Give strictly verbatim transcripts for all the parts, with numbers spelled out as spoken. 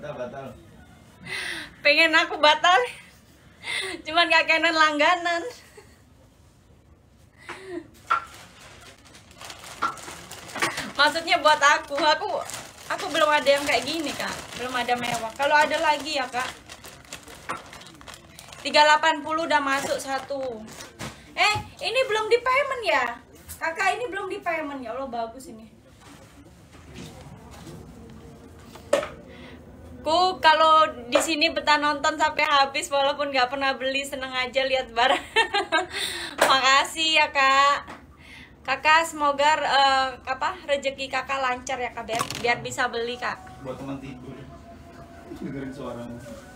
Batal, batal. Pengen aku batal. Cuman Kak Kenan langganan. Maksudnya buat aku, aku aku belum ada yang kayak gini Kak, belum ada mewah. Kalau ada lagi ya Kak. tiga delapan puluh udah masuk satu. Eh, ini belum di payment ya? Kakak ini belum di payment ya Allah, bagus ini. Ku kalau di sini betah nonton sampai habis walaupun nggak pernah beli, seneng aja lihat barang. Makasih ya Kak. Kakak semoga uh, apa rezeki kakak lancar ya Kak, biar, biar bisa beli Kak. Buat teman tidur dengerin suaramu.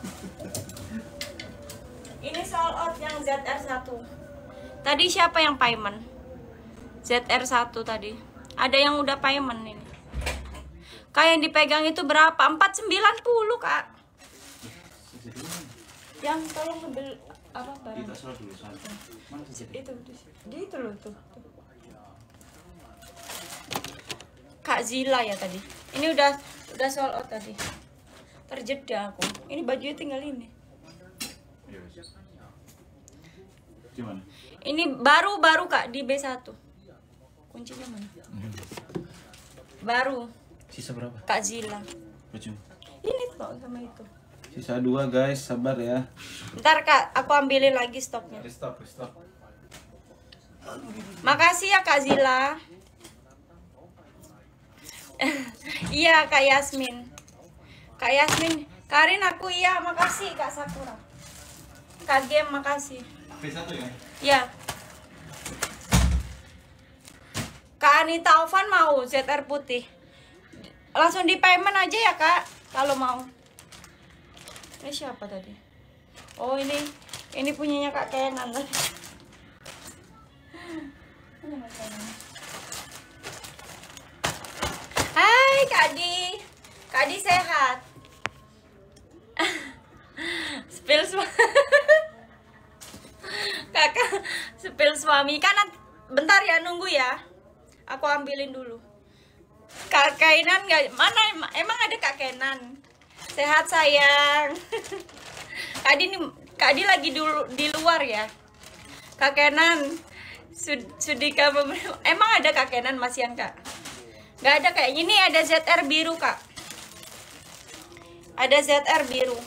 Ini sold out yang Z R satu. Tadi siapa yang payment? Z R satu tadi. Ada yang udah payment ini. Kak yang dipegang itu berapa? empat sembilan puluh Kak. Yang tolong ngebel apa barang? Kita soal dulu satu. Mana sih? Itu di itu loh tuh. Kak Zila ya tadi. Ini udah udah sold out tadi. Terjeda aku. Ini bajunya tinggal ini. Gimana? Ini baru-baru Kak di B satu. Kuncinya mana? Baru. Sisa berapa? Kak Zila. Baju. Ini kok sama itu. Sisa dua guys, sabar ya. Ntar Kak, aku ambilin lagi stoknya. Restock, restock. Makasih ya Kak Zila. Iya Kak Yasmin. Kak Yasmin, Karin aku iya, makasih Kak Sakura. Kak Gem makasih. B satu ya? Ya. Kak Anita Ovan mau Z R putih. Langsung di payment aja ya Kak, kalau mau. Ini siapa tadi? Oh ini, ini punyanya Kak Kenan tadi. Hai Kak Di, Kak Di sehat. Spill suami. Kakak spill suami kan, bentar ya, nunggu ya. Aku ambilin dulu. Kak Kenan nggak, mana emang ada Kak Kenan? Sehat sayang. Kak Di, Kak Di lagi dulu di luar ya. Kak Kenan, Sud, Sudika emang ada Kak Kenan masih yang Kak? Nggak ada kayaknya. Ini ada Z R biru Kak. Ada Z R biru.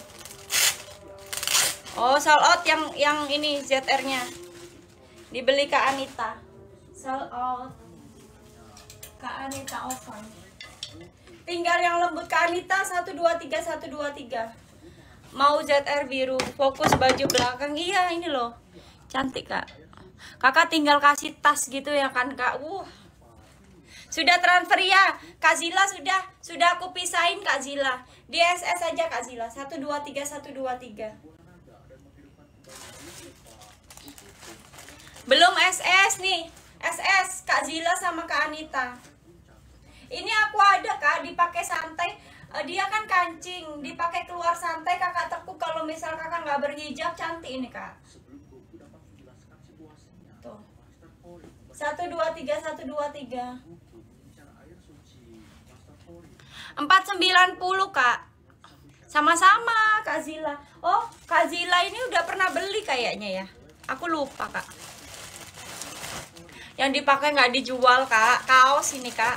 Oh, sold out yang yang ini Z R-nya. Dibeli Kak Anita. Sold out. Kak Anita Ovan. Tinggal yang lembut Kak Anita satu dua tiga satu dua tiga. Mau Z R biru, fokus baju belakang. Iya, ini loh. Cantik Kak. Kakak tinggal kasih tas gitu ya kan Kak. Uh. Sudah transfer ya. Kak Zila sudah sudah aku pisahin Kak Zila. Di S S aja Kak Zila. satu dua tiga satu dua tiga. Belum S S nih. S S Kak Zila sama Kak Anita. Ini aku ada Kak, dipakai santai. Uh, dia kan kancing, dipakai keluar santai kakak tekuk. Kalau misal kakak nggak berhijab, cantik ini Kak. Tuh. Satu dua tiga satu dua tiga. Empat sembilan puluh Kak. Sama-sama Kak Zila. Oh, Kak Zila ini udah pernah beli kayaknya ya. Aku lupa Kak. Yang dipakai nggak dijual Kak. Kaos ini Kak.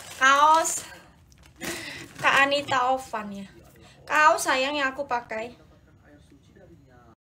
Kaos Kak Anita Ovan ya. Kaos sayang yang aku pakai.